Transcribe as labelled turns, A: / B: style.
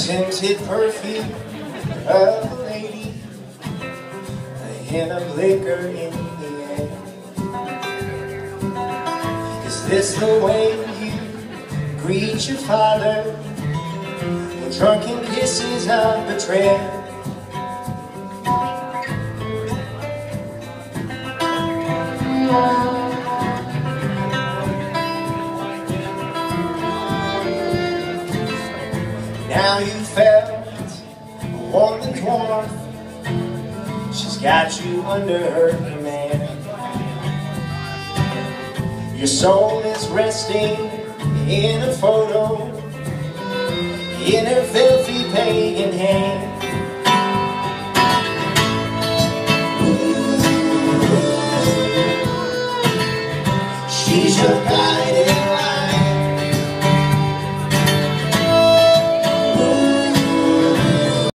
A: scented perfume of a lady, a hint of liquor in the air. Is this the way you greet your father? The drunken kisses of betrayal. Now you felt a woman's warmth. She's got you under her command. Your soul is resting in a photo, in her filthy pagan hand.